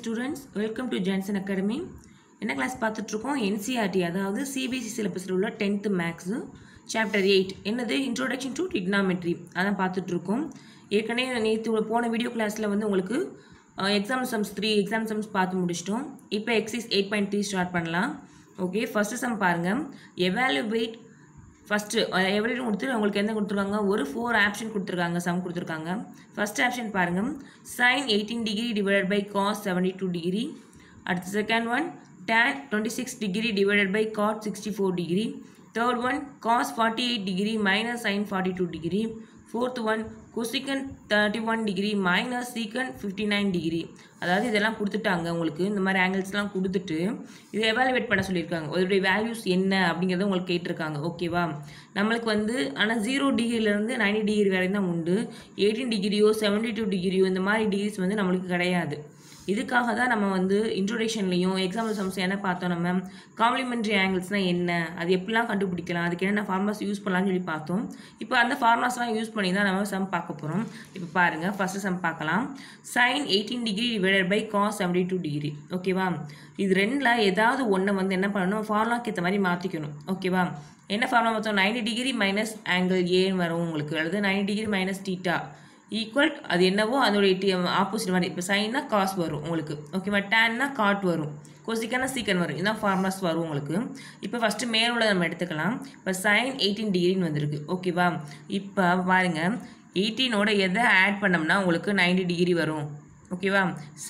students, welcome to Jansen Academy. என்ன class பார்த்துட்டு இருக்கோம் NCERT அதாவது CBSE சிலபஸ்ல உள்ள 10th மேக்ஸ் சாப்டர் 8 என்னது இன்ட்ரோடக்ஷன் டு ட்ரிகனாமெட்ரி அதான் பார்த்துட்டு இருக்கோம். ஏற்கனவே நேற்று போன வீடியோ கிளாஸ்ல வந்து உங்களுக்கு எக்ஸாம் சம்ஸ் 3 எக்ஸாம் சம்ஸ் பார்த்து முடிச்சிட்டோம். இப்போ எக்ஸசைஸ் 8.3 ஸ்டார்ட் பண்ணலாம். ஓகே, ஃபர்ஸ்ட் சம் பாருங்க. எவாலுவேட் ஃபஸ்ட்டு எவ்வளோ கொடுத்து உங்களுக்கு என்ன கொடுத்துருக்காங்க, ஒரு 4 ஆப்ஷன் கொடுத்துருக்காங்க, சம் கொடுத்துருக்காங்க. ஃபஸ்ட் ஆப்ஷன் பாருங்கள், sin 18 degree divided by cos 72 degree. அடுத்து second one tan 26 degree divided by cot 64 degree. Third one cos 48 degree minus sin 42 degree. Fourth one cosecant 31 degree minus secant 59 degree. அதாவது இதெல்லாம் கொடுத்துட்டாங்க உங்களுக்கு, இந்த மாதிரி ஆங்கிள்ஸ்லாம் கொடுத்துட்டு இதை எவாலுவேட் பண்ண சொல்லியிருக்காங்க. அதோடைய வேல்யூஸ் என்ன அப்படிங்கிறத உங்களுக்கு கேட்டிருக்காங்க. ஓகேவா, நம்மளுக்கு வந்து ஆனால் 0 டிகிரிலேருந்து 90 டிகிரி வரையும் தான் உண்டு. 18 டிகிரியோ 72 டிகிரியோ இந்த மாதிரி டிகிரிஸ் வந்து நம்மளுக்கு கிடையாது. இதுக்காக தான் நம்ம வந்து இன்ட்ரோடக்ஷன்லையும் எக்ஸாம்பிள் சம்ஸ் என்ன பார்த்தோம், நம்ம காம்ப்ளிமெண்ட்ரி ஆங்கிள்ஸ்னால் என்ன, அது எப்படிலாம் கண்டுபிடிக்கலாம், அதுக்கு என்னென்ன ஃபார்முலாஸ் யூஸ் பண்ணலாம்னு சொல்லி பார்த்தோம். இப்போ அந்த ஃபார்முலாஸ்லாம் யூஸ் பண்ணி தான் நம்ம சம் பார்க்க போகிறோம். இப்போ பாருங்கள், ஃபஸ்ட்டு சம் பார்க்கலாம். sin 18 degree divided by cos 72 degree. ஓகேவா, இது ரெண்டில் ஏதாவது ஒன்று வந்து என்ன பண்ணணும், ஃபார்முலாக்கு ஏற்ற மாதிரி மாற்றிக்கணும். ஓகேவா, என்ன ஃபார்முலா பார்த்தோம், 90 டிகிரி மைனஸ் ஆங்கிள் ஏன்னு வரும் உங்களுக்கு, அல்லது 90 டிகிரி மைனஸ் தீட்டா ஈக்குவல் அது என்னவோ அதோடைய ஆப்போசிட் மாதிரி. இப்போ சைன்னா காஸ் வரும் உங்களுக்கு. ஓகேவா, டேன்னா காட் வரும், கொசிக்கான சீக்கன் வரும். இதுதான் ஃபார்முலாஸ் வரும் உங்களுக்கு. இப்போ ஃபஸ்ட்டு மேலோட நம்ம எடுத்துக்கலாம். இப்போ sin 18 டிகிரின்னு வந்திருக்கு. ஓகேவா, இப்போ பாருங்கள், 18ஓட எதை ஆட் பண்ணோம்னா உங்களுக்கு 90 டிகிரி வரும். ஓகேவா,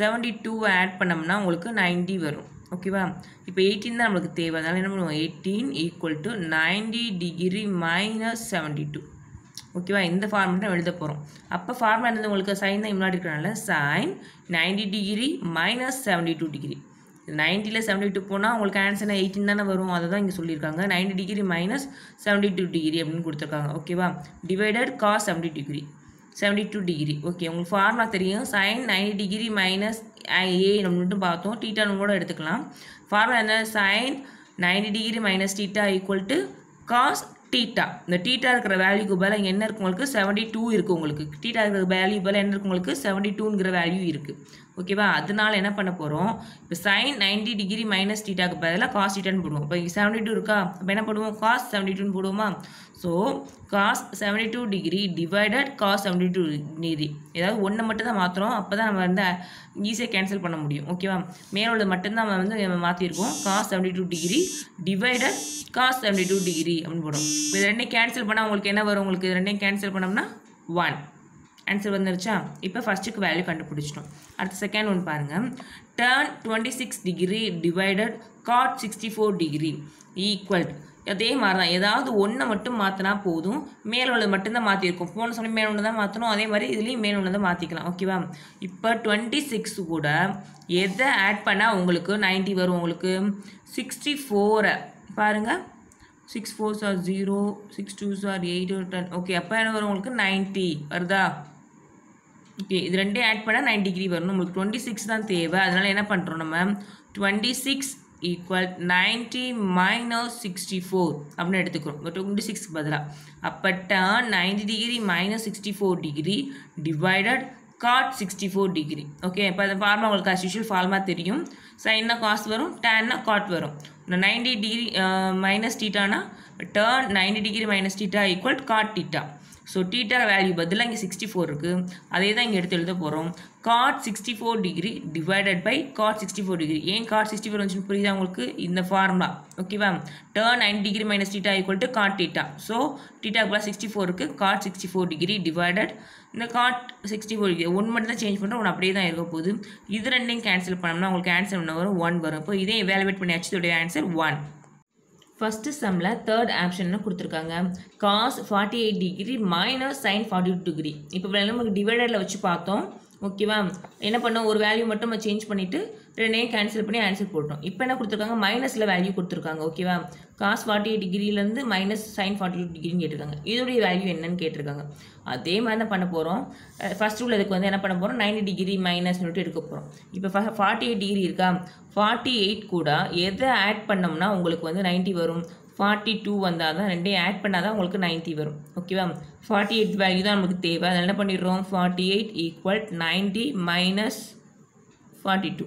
72 ஆட் பண்ணோம்னா உங்களுக்கு 90 வரும். ஓகேவா, இப்போ 18 தான் நம்மளுக்கு தேவை. அதனால் என்ன பண்ணுவோம், 18 ஈக்குவல் டு 90 டிகிரி மைனஸ் 72. ஓகேவா, இந்த ஃபார்முலா எழுத போகிறோம். அப்போ ஃபார்முலா என்னது உங்களுக்கு, சைன் தான் முன்னாடி இருக்கிறனால sin 90 டிகிரி மைனஸ் 72 டிகிரி. 90ல் 72 போனால் உங்களுக்கு ஆன்சர் 18 தானே வரும். அதை தான் இங்கே சொல்லியிருக்காங்க. 90 டிகிரி மைனஸ் 72 டிகிரி அப்படின்னு கொடுத்துருக்காங்க. ஓகேவா, டிவைடட் cos 72 டிகிரி. ஓகே, உங்களுக்கு ஃபார்முலா தெரியும். sin 90 டிகிரி மைனஸ் ஏ நம்ம மட்டும் பார்த்தோம், டீட்டான்னு கூட எடுத்துக்கலாம். ஃபார்முலா என்ன, sin 90 degree minus theta equal to cos theta. இந்த டீட்டா இருக்கிற வேல்யூக்கு பதில் இங்கே என்ன இருக்குது உங்களுக்கு, 72 இருக்குது உங்களுக்கு. டீட்டா இருக்கிற வேல்யூ பதில் என்ன இருக்குது உங்களுக்கு, 72ங்கிற வேல்யூ இருக்குது. ஓகேவா, அதனால என்ன பண்ண போகிறோம், இப்போ sin 90 டிகிரி மைனஸ் டீட்டாக்கு பதிலாக காஸ் டீட்டான்னு போடுவோம். இப்போ 72 இருக்கா, இப்போ என்ன பண்ணுவோம், cos 72ன்னு போடுவோமா. So cos 72 degree divided cos 72 degree. ஏதாவது ஒன்று மட்டும் தான் மாற்றுறோம், அப்போ தான் நம்ம வந்து ஈஸியாக கேன்சல் பண்ண முடியும். ஓகேவா, மேலோட மட்டும்தான் நம்ம வந்து மாற்றிருக்கோம். cos 72 degree divided cos 72 degree அப்படின்னு போடும். இப்போ இது ரெண்டையும் கேன்சல் பண்ணால் உங்களுக்கு என்ன வரும், உங்களுக்கு இது ரெண்டையும் கேன்சல் பண்ணோம்னா 1 ஆன்சர் வந்துருச்சா. இப்போ ஃபஸ்ட்டுக்கு வேல்யூ கண்டுபிடிச்சிட்டோம். அடுத்த செகண்ட் ஒன்று பாருங்கள். tan 26 degree divided cot 64 degree equal. அதே மாதிரி தான், ஏதாவது ஒன்றை மட்டும் மாற்றினா போதும். மேலோட மட்டும்தான் மாற்றிருக்கோம். போன சமயம் மேல் ஒன்று தான் மாற்றணும், அதே மாதிரி இதுலேயும் மேல் ஒன்று தான் மாற்றிக்கலாம். ஓகேவா, இப்போ 26 கூட எதை ஆட் பண்ணால் உங்களுக்கு 90 வரும், உங்களுக்கு 64 பாருங்கள். 6 4s are 0, 6 2s are 8 or 10. Okay, அப்போ என்ன வரும் உங்களுக்கு, 90 வருதா. ஓகே, இது ரெண்டையும் ஆட் பண்ணால் 90 டிகிரி வரும். நம்மளுக்கு 26 தான் தேவை. அதனால் என்ன பண்ணுறோம், நம்ம 26 ஈக்குவல் 90 மைனஸ் 64 அப்படின்னு எடுத்துக்கிறோம். 26க்கு பதிலாக. அப்போ tan 90 degree minus 64 degree divided cot 64 degree. Okay, இப்போ அந்த ஃபார்முலா உங்களுக்கு as usual ஃபார்முலா தெரியும். சைன்னா காஸ் வரும், டேன்னா காட் வரும். 90 டிகிரி மைனஸ் டீட்டானா tan 90 degree minus theta equal cot theta. So theta value பதிலாக இங்கே 64 இருக்குது, அதே தான் இங்கே எடுத்து எழுத போகிறோம். cot 64 degree divided by cot 64 degree. ஏன் cot 64 வந்துச்சுன்னு புரியுதா உங்களுக்கு, இந்த ஃபார்முலா. ஓகேவா, tan 90 degree minus theta equal to cot theta. So theta plus 64 இருக்குது, cot 64 டிகிரி டிவைடட் இந்த cot 64 டிகிரி. ஒன்று மட்டும் தான் சேஞ்ச் பண்ணுறோம், ஒன்று அப்படியே தான் இருக்க போகுது. இது ரெண்டையும் கேன்சல் பண்ணோம்னா உங்களுக்கு ஆன்சர் என்ன வரும், 1 வரும். இப்போ இதே எவாலுவேட் பண்ணியாச்சு, இதோடைய ஆன்சர் 1. ஃபஸ்ட்டு சம்மில் தேர்ட் ஆப்ஷன் கொடுத்துருக்காங்க, cos 48 degree minus sin 42 degree. இப்போ நமக்கு டிவைடரில் வச்சு பார்த்தோம். ஓகேவா, என்ன பண்ணோம், ஒரு வேல்யூ மட்டும் நம்ம சேஞ்ச் பண்ணிவிட்டு ரெண்டையும் கேன்சல் பண்ணி ஆன்சர் போட்டோம். இப்போ என்ன கொடுத்துருக்காங்க, மைனஸில் வேல்யூ கொடுத்துருக்காங்க. ஓகேவா, cos 48 டிகிரிலேருந்து மைனஸ் sin 42 டிகிரின்னு கேட்டிருக்காங்க. இதோடைய வேல்யூ என்னன்னு கேட்டிருக்காங்க. அதே மாதிரி தான் பண்ண போகிறோம். ஃபஸ்ட் உள்ளதுக்கு வந்து என்ன பண்ண போகிறோம், 90 டிகிரி மைனஸ் சொல்லிட்டு எடுக்க போகிறோம். இப்போ 48 டிகிரி இருக்கா, 48 கூட எதை ஆட் பண்ணோம்னா உங்களுக்கு வந்து 90 வரும், 42 வந்தால் தான், ரெண்டையும் ஆட் பண்ணால் தான் உங்களுக்கு 90 வரும். ஓகேவா, 48 வேல்யூ தான் நமக்கு தேவை. அதனால் என்ன பண்ணிடுறோம், 48 ஈக்குவல் 90 மைனஸ் 42.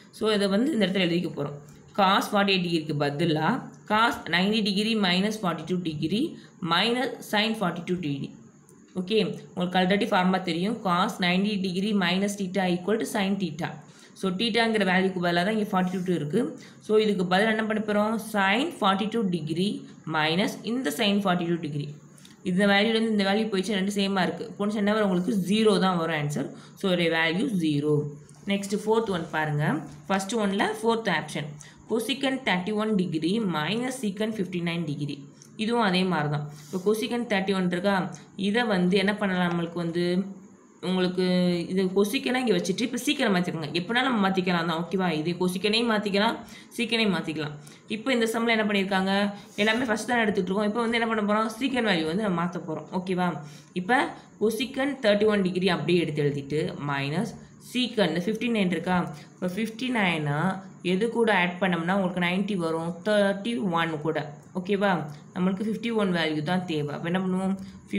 ஸோ இதை வந்து இந்த இடத்துல எழுதிக்க போகிறோம். cos 48 டிகிரிக்கு பதிலாக cos 90 degree minus 42 degree minus sin 42 degree. Okay, உங்களுக்கு ஆல்ரெடி ஃபார்முலா தெரியும். cos 90 degree minus theta equal to sin theta. So தீட்டாங்கிற வேல்யூக்கு பதிலாக தான் இங்கே 42 இருக்குது. ஸோ இதுக்கு பதில் என்ன பண்ண போகிறோம்? sin 42 டிகிரி மைனஸ் இந்த sin 42 டிகிரி. இந்த வேல்யூலேருந்து இந்த வேல்யூ போயிடுச்சு, ரெண்டு சேமாக இருக்குது. போனிச்சு என்ன வரும்? உங்களுக்கு 0 தான் வரும் ஆன்சர். ஸோ ஒரு வேல்யூ 0. நெக்ஸ்ட் ஃபோர்த் ஒன் பாருங்கள். ஃபர்ஸ்ட் ஒன்ல fourth option cosecant 31 degree minus secant 59 degree. இதுவும் அதே மாதிரி தான். இப்போ cosecant 31 இருக்கா, இதை வந்து என்ன பண்ணலாம்? நம்மளுக்கு வந்து உங்களுக்கு இது கொசிக்கனை இங்கே வச்சுட்டு இப்போ சீக்கிரம் மாற்றிக்கோங்க. எப்படினா நம்ம மாற்றிக்கலாம் தான். ஓகேவா? இது கொசிக்கனையும் மாற்றிக்கலாம், சீக்கனையும் மாற்றிக்கலாம். இப்போ இந்த சம்மில் என்ன பண்ணியிருக்காங்க? எல்லாமே ஃபஸ்ட் தான் எடுத்துகிட்டு இருக்கோம். இப்போ வந்து என்ன பண்ண போகிறோம்? சீக்கன் வேல்யூ வந்து நம்ம மாற்ற போகிறோம். ஓகேவா? இப்போ cosecant 31 டிகிரி அப்படியே எடுத்து எழுதிட்டு மைனஸ் சீக்கன் இந்த 59 இருக்கா, இப்போ 59 எது கூட ஆட் பண்ணோம்னா உங்களுக்கு 90 வரும், 31 கூட. ஓகேவா? நம்மளுக்கு 51 வேல்யூ தான் தேவை. அப்போ என்ன பண்ணுவோம்?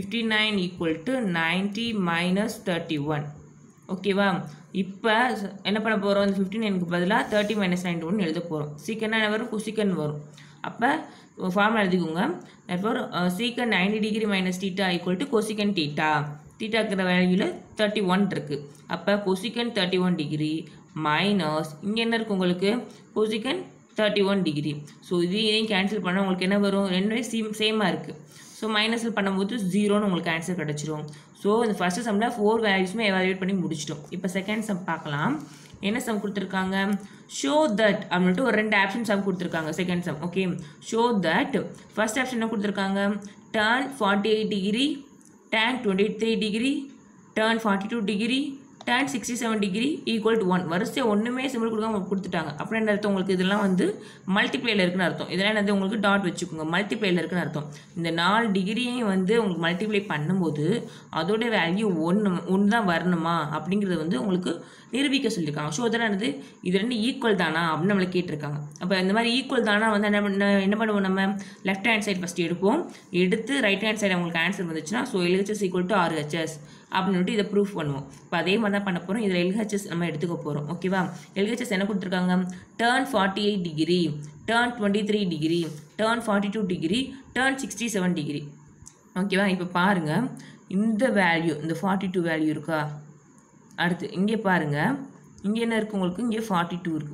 59 ஈக்குவல் டு 90 மைனஸ் 31. ஓகேவா? இப்போ என்ன பண்ண போகிறோம்? இந்த 59க்கு பதிலாக 30 மைனஸ் 91 எழுத போகிறோம். சீக்கன்னா என்ன வரும்? கொசிக்கன் வரும். அப்போ ஃபார்முலா எழுதிக்கோங்க. therefore secant 90 degree minus theta equal to cosecant theta. தீட்டாக்கிற வேல்யூவில் 31 இருக்குது. அப்போ கொசிக்கன் 31 டிகிரி மைனஸ் இங்கே என்ன இருக்குது உங்களுக்கு? Cosecant 31 degree. ஸோ இதையும் கேன்சல் பண்ணால் உங்களுக்கு என்ன வரும்? ரெண்டுமே சேமாக இருக்குது. ஸோ மைனஸில் பண்ணும்போது 0ன்னு உங்களுக்கு ஆன்சர் கிடச்சிரும். ஸோ இந்த ஃபஸ்ட்டு சம்மில் 4 வேல்யூஸுமே எவாலுவேட் பண்ணி முடிச்சிட்டோம். இப்போ செகண்ட் சம் பார்க்கலாம். என்ன சம் கொடுத்துருக்காங்க? ஷோ தட் அப்படின்ட்டு ஒரு 2 ஆப்ஷன் சம் கொடுத்துருக்காங்க. Second sum. Okay, show that first option என்ன கொடுத்துருக்காங்க? tan 48 degree, tan 23 degree, tan 42 degree, tan 67 degree equal to 1. வரிசை ஒன்றுமே சிம்பிள் கொடுக்காம கொடுத்துட்டாங்க. அப்புறம் என்ன அர்த்தம்? உங்களுக்கு இதெல்லாம் வந்து மல்டிப்ளேயில் இருக்குன்னு அர்த்தம். இதெல்லாம் என்னது? உங்களுக்கு டாட் வச்சுக்கோங்க. மல்டிப்ளேயில் இருக்குன்னு அர்த்தம். இந்த 4 டிகிரியையும் வந்து உங்களுக்கு மல்டிப்ளை பண்ணும்போது அதோட வேல்யூ ஒன்று தான் வரணுமா அப்படிங்கிறது வந்து உங்களுக்கு நிரூபிக்க சொல்லியிருக்காங்க. ஸோ அதெல்லாம் என்னது? இது ரெண்டு ஈக்குவல் தானா அப்படின்னு நம்மளை கேட்டிருக்காங்க. அப்போ இந்த மாதிரி ஈக்குவல் தானா வந்து என்ன பண்ணுவோம்? நம்ம லெஃப்ட் ஹேண்ட் சைடு ஃபஸ்ட்டு எடுப்போம். எடுத்து ரைட் ஹேண்ட் சைடு உங்களுக்கு ஆன்சர் வந்துச்சுன்னா so LHS equal to RHS அப்படின்னு இதை ப்ரூஃப் பண்ணுவோம். இப்போ அதே மாதிரி தான் பண்ண போகிறோம். இதில் LHS நம்ம எடுத்துக்க போகிறோம். ஓகேவா? LHS என்ன கொடுத்துருக்காங்க? tan 48 degree, tan 23 degree, tan 42 degree, tan 67 degree. ஓகேவா? இப்போ பாருங்கள், இந்த வேல்யூ இந்த 42 வேல்யூ இருக்கா? அடுத்து இங்கே பாருங்கள், இங்கே என்ன இருக்குது உங்களுக்கு? இங்கே 42 இருக்குது.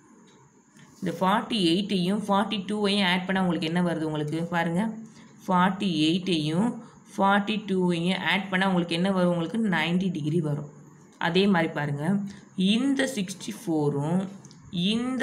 இந்த 48ஐயும் 42ஐயும் ஆட் பண்ணால் உங்களுக்கு என்ன வருது? உங்களுக்கு பாருங்கள், 48ஐயும் 42ஐயும் ஆட் பண்ணால் உங்களுக்கு என்ன வரும்? உங்களுக்கு 90 டிகிரி வரும். அதே மாதிரி பாருங்கள், இந்த 64ம் இந்த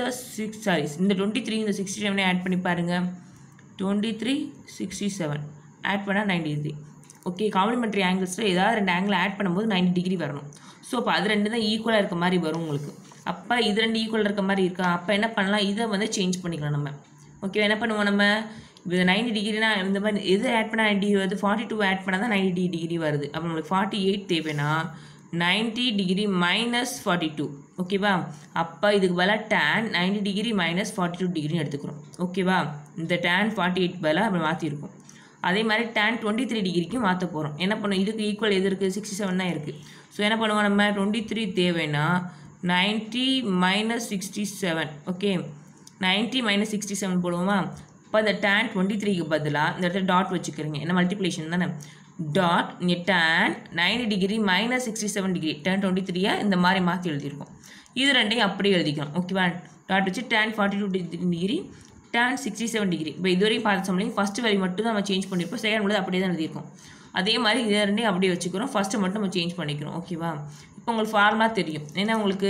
23 இந்த 67 ஆட் பண்ணி பாருங்கள். 23 67 ஆட் பண்ணால் 90 டிகிரி. ஓகே, காம்ப்ளிமெண்ட்ரி ஆங்கிள்ஸில் ஏதாவது 2 ஆங்கிள் ஆட் பண்ணும்போது 90 டிகிரி வரணும். ஸோ அப்போ அது ரெண்டு தான் ஈக்குவலாக இருக்க மாதிரி வரும் உங்களுக்கு. அப்போ இது ரெண்டு ஈக்குவலாக இருக்க மாதிரி இருக்கா? அப்போ என்ன பண்ணலாம்? இதை வந்து சேஞ்ச் பண்ணிக்கலாம் நம்ம. ஓகே, என்ன பண்ணுவோம் நம்ம? இது 90 டிகிரினா இந்த மாதிரி எது ஆட் பண்ணால் 90 வருது? 42 ஆட் பண்ணால் தான் 90 டிகிரி வருது. அப்போ நம்மளுக்கு 48 தேவைன்னா 90 டிகிரி மைனஸ் 42. ஓகேவா? அப்போ இதுக்கு பதிலாக tan 90 டிகிரி மைனஸ் 42 டிகிரின்னு எடுத்துக்கிறோம். ஓகேவா? இந்த tan 48 பதிலாக அப்படி மாற்றிருக்கோம். அதே மாதிரி tan 23 டிகிரிக்கும் மாற்ற போகிறோம். என்ன பண்ணும்? இதுக்கு ஈக்குவல் எது இருக்குது? 67 தான் இருக்குது. ஸோ என்ன பண்ணுவோம்? நம்ம 23 தேவைன்னா 90 மைனஸ் 67. ஓகே, 90 மைனஸ் 67 போடுவோமா? இப்போ இந்த tan 23க்கு பதிலாக இந்த இடத்துல டாட் வச்சுக்கிறீங்க. என்ன மல்டிப்ளிகேஷன் தானே? டாட் இங்கே tan 90 degree minus 67 degree tan 23 இந்த மாதிரி மாற்றி எழுதியிருக்கோம். இது ரெண்டையும் அப்படியே எழுதிக்கலாம். ஓகேவா? டாட் வச்சு tan 42 டிகிரி tan 67 டிகிரி. இப்போ இதுவரையும் பார்த்து சம்லையும் ஃபஸ்ட்டு வேல்யூ மட்டும் தான் நம்ம சேஞ்ச் பண்ணியிருப்போம். செகண்ட் வேல்யூ அப்படியே தான் எழுதியிருக்கோம். அதே மாதிரி இதை ரெண்டையும் அப்படியே வச்சுக்கிறோம். ஃபஸ்ட்டு மட்டும் நம்ம சேஞ்ச் பண்ணிக்கிறோம். ஓகேவா? இப்போ உங்களுக்கு ஃபார்முலா தெரியும். ஏன்னா உங்களுக்கு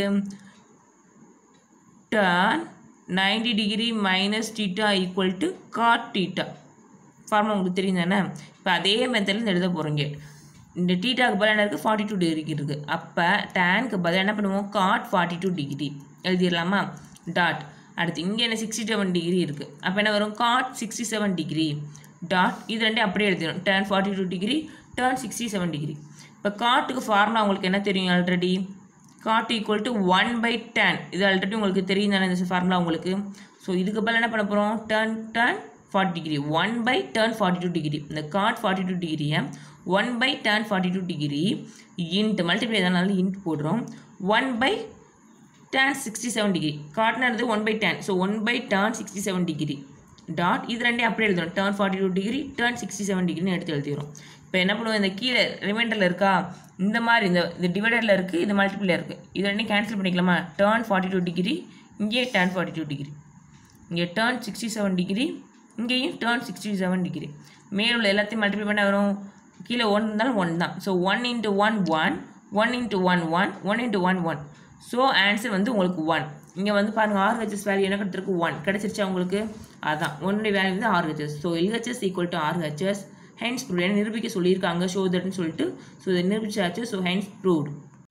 tan 90 degree minus theta equal to cot theta. Formula உங்களுக்கு தெரியும் தானே? இப்போ அதே மெத்தடில் எழுத போகிறீங்க. இந்த தீட்டாவுக்கு பதிலாக என்ன இருக்குது? 42 டிகிரி இருக்குது. அப்போ டேனுக்கு பதிலாக என்ன பண்ணுவோம்? cot 42 டிகிரி எழுதிடலாமா? டாட். அடுத்து இங்கே என்ன 67 டிகிரி இருக்குது. அப்போ என்ன வரும்? cot 67 degree dot. இது ரெண்டே அப்படியே எழுதிடும். tan 42 degree tan 67 degree. இப்போ காட்டுக்கு ஃபார்முலா உங்களுக்கு என்ன தெரியும்? Already cot equal to 1/tan. இது ஆல்ரெடி உங்களுக்கு தெரியும் தானே இந்த ஃபார்முலா உங்களுக்கு. ஸோ இதுக்கு பதில் என்ன பண்ண போகிறோம்? tan 40 degree 1/tan 42 degree. இந்த cot 42 டிகிரியை 1/tan 42 டிகிரி இன்ட் மல்டிப்ளை எதனால இன்ட் போடுறோம். 1/tan tan 67 டிகிரி காட்டினது 1/tan so 1/tan 67 degree dot இது ரெண்டே அப்படியே எழுதணும் tan 42 டிகிரி tan 67 டிகிரின்னு எடுத்து எழுதிடும். இப்போ என்ன பண்ணுவோம், இந்த கீழே ரிமைண்டரில் இருக்கா இந்த மாதிரி இந்த டிவைடரில் இருக்குது, இது மல்டிபிளில் இருக்குது, இது ரெண்டையும் கேன்சல் பண்ணிக்கலாமா. tan 42 டிகிரி இங்கே tan 42 டிகிரி, இங்கே tan 67 டிகிரி, இங்கேயும் tan 67 டிகிரி. மேலே உள்ள எல்லாத்தையும் மல்டிப்ளை பண்ண வரும், கீழே 1 இருந்தாலும் 1 தான். ஸோ 1 × 1 1, 1 × 1 1, 1 × 1 1. ஸோ ஆன்சர் வந்து உங்களுக்கு 1. இங்கே வந்து பாருங்கள் RHS வேல்யூ என்ன கிடைச்சிருக்கு 1 கிடைச்சிருச்சா உங்களுக்கு. அதான் 1 வேல்யூ வந்து RHS. So LHS = RHS. Hence proved. என்ன நிரூபிக்க சொல்லியிருக்காங்க ஷோ தட்னு சொல்லிட்டு. ஸோ இதை நிரூபிச்சாச்சு. So hence proved.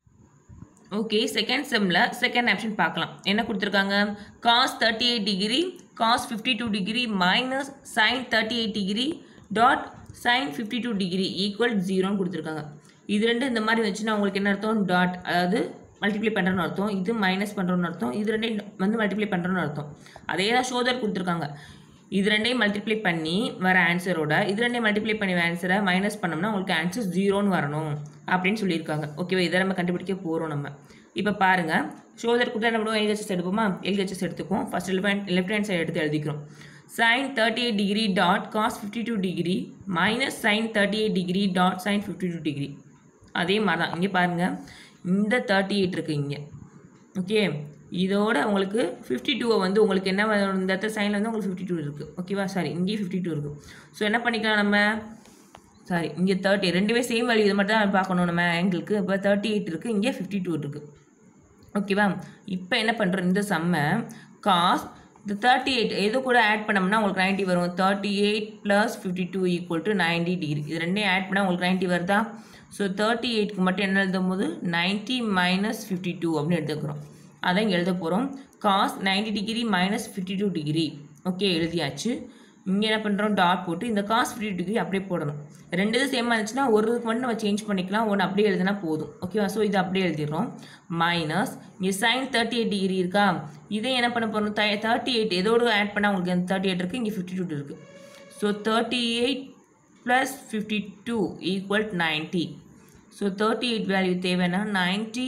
Okay, second செம்மில் செகண்ட் ஆப்ஷன் பார்க்கலாம். என்ன கொடுத்துருக்காங்க, cos 38 degree cos 52 degree minus sin 38 degree dot sin 52 degree equal 0ன்னு கொடுத்துருக்காங்க. இது ரெண்டு இந்த மாதிரி வச்சுன்னா உங்களுக்கு என்ன அர்த்தம், டாட் அதாவது மல்டிப்ளை பண்ணுறோன்னு அர்த்தம், இது மைனஸ் பண்ணுறோன்னு அர்த்தம், இது ரெண்டையும் வந்து மல்டிப்ளை பண்ணுறோன்னு அர்த்தம். அதே தான் ஷோதர் கொடுத்துருக்காங்க. இது ரெண்டையும் மல்டிப்ளை பண்ணி வர ஆன்சரோட இது ரெண்டையும் மல்டிப்ளை பண்ணி ஆன்சரை மைனஸ் பண்ணோம்னா உங்களுக்கு ஆன்சர் 0ன்னு வரணும் அப்படின்னு சொல்லியிருக்காங்க. ஓகேவா, இதை நம்ம கண்டுபிடிக்க போகிறோம் நம்ம. இப்போ பாருங்கள், ஷோதர் கொடுத்தா என்ன பண்ணுவோம், LHS எடுப்போமா. LHS எடுத்துக்குவோம். ஃபர்ஸ்ட் லெஃப்ட் ஹேண்ட் சைடு எடுத்து எழுதிக்கிறோம். sin 38 degree dot cos 52 degree minus sin 38 degree dot sin 52 degree. அதே மாதிரி தான் இங்கே பாருங்கள், இந்த 38 இருக்குது இங்கே. ஓகே, இதோட உங்களுக்கு 52 வந்து உங்களுக்கு என்ன இந்த இடத்துல சைனில் வந்து உங்களுக்கு 52 இருக்குது. ஓகேவா, சாரி இங்கேயும் 52 இருக்குது. ஸோ என்ன பண்ணிக்கலாம் நம்ம, சாரி இங்கே 30 ரெண்டுமே சேம் வேல்யூ, இது மட்டும் தான் பார்க்கணும் நம்ம ஆங்கிளுக்கு. இப்போ 38 இருக்குது, இங்கே 52 இருக்குது. ஓகேவா, இப்போ என்ன பண்ணுறோம், இந்த சம்மை காஸ் இந்த 38 எது கூட ஆட் பண்ணோம்னா உங்களுக்கு 90 வரும். 38 + 52 = 90 டிகிரி. இது ரெண்டையும் ஆட் பண்ணால் உங்களுக்கு 90 வருதா. ஸோ 38க்கு மட்டும் என்ன எழுதும் போது 90 - 52 அப்படின்னு எடுத்துக்கிறோம். அதான் இங்கே எழுத போகிறோம். cos 90 degree - 52 degree. ஓகே, எழுதியாச்சு. இங்கே என்ன பண்ணுறோம், டாட் போட்டு இந்த cos 52 டிகிரி அப்படியே போடணும். ரெண்டு இது சேமாக இருந்துச்சுன்னா ஒரு இதுக்கு மட்டும் நம்ம சேஞ்ச் பண்ணிக்கலாம், ஒன்று அப்படியே எழுதினா போதும். ஓகேவா, ஸோ இது அப்படியே எழுதிடுறோம். மைனஸ் இங்கே sin 38 டிகிரி இருக்கா, இதே என்ன பண்ண போகிறோம், 38 எதோடு ஆட் பண்ணால் உங்களுக்கு அந்த 38 இருக்குது, இங்கே 52 இருக்குது. ஸோ 38 + 52 = 90. ஸோ 38 வேல்யூ தேவைன்னா 90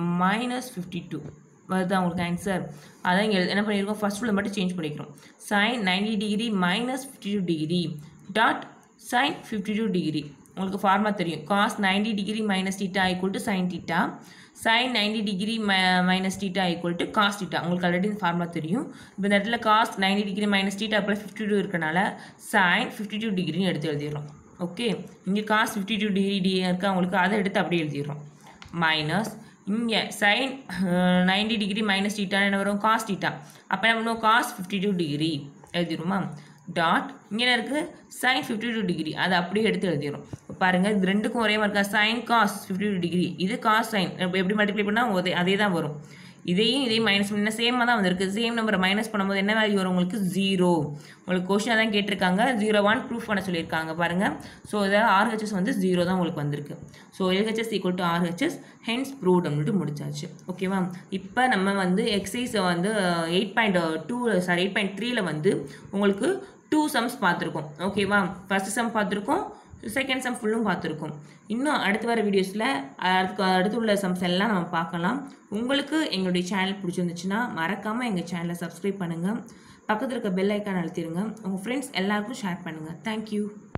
- 52 வருது உங்களுக்கு ஆன்சர். அதான் இங்கே என்ன பண்ணியிருக்கோம், ஃபர்ஸ்ட் உள்ள மட்டும் சேஞ்ச் பண்ணிக்கிறோம். sin 90 degree - 52 degree dot sin 52 degree. உங்களுக்கு ஃபார்மா தெரியும், cos 90 degree - θ = sin θ, sin 90 degree - θ = cos θ. உங்களுக்கு ஆல்ரெடி இந்த ஃபார்மா தெரியும். இப்போ இந்த இடத்துல cos 90 டிகிரி - θ + 52 இருக்கனால sin 52 டிகிரின்னு எடுத்து எழுதிடுறோம். ஓகே, இங்கே cos 52 டிகிரி இருக்கா உங்களுக்கு, அதை எடுத்து அப்படியே எழுதிடுறோம். மைனஸ் இங்கே sin 90 டிகிரி - θ என்ன வரும், cos θ. அப்போ என்ன பண்ணுவோம், cos 52 டிகிரி எழுதிடுமா. டாட் இங்கே என்ன இருக்குது, sin 52 டிகிரி, அதை அப்படியே எடுத்து எழுதிடும். பாருங்கள், இது ரெண்டுக்கும் ஒரே மாதிரி இருக்கா, sin cos 52 டிகிரி, இது cos sin எப்படி மல்டிப்ளை பண்ணால் அதே தான் வரும். இதையும் மைனஸ் பண்ணி சேமாக தான் வந்திருக்கு. சேம் நம்பரை மைனஸ் பண்ணும்போது என்ன வேல்யூ வரும் உங்களுக்கு, 0. உங்களுக்கு கொஸ்டின் தான் கேட்டிருக்காங்க, 0 ப்ரூஃப் பண்ண சொல்லியிருக்காங்க பாருங்கள். ஸோ இதை RHS வந்து 0 தான் உங்களுக்கு வந்திருக்கு. So LHS = RHS, hence proved அப்படின்ட்டு முடிச்சாச்சு. ஓகேவா, இப்போ நம்ம வந்து எக்ஸசைஸை வந்து 8.3ல் வந்து உங்களுக்கு 2 சம்ஸ் பார்த்துருக்கோம். ஓகேவா, ஃபர்ஸ்ட் சம் பார்த்துருக்கோம், செகண்ட் சம் ஃபுல்லும் பார்த்துருக்கோம். இன்னும் அடுத்து வர வீடியோஸில் அடுத்து உள்ள சம்ஸ் எல்லாம் நம்ம பார்க்கலாம். உங்களுக்கு எங்களுடைய சேனல் பிடிச்சிருந்துச்சுன்னா மறக்காமல் எங்கள் சேனலை சப்ஸ்கிரைப் பண்ணுங்கள். பக்கத்தில் இருக்க பெல் ஐக்கான் அழுத்திடுங்க. உங்கள் ஃப்ரெண்ட்ஸ் எல்லாருக்கும் ஷேர் பண்ணுங்கள். தேங்க்யூ.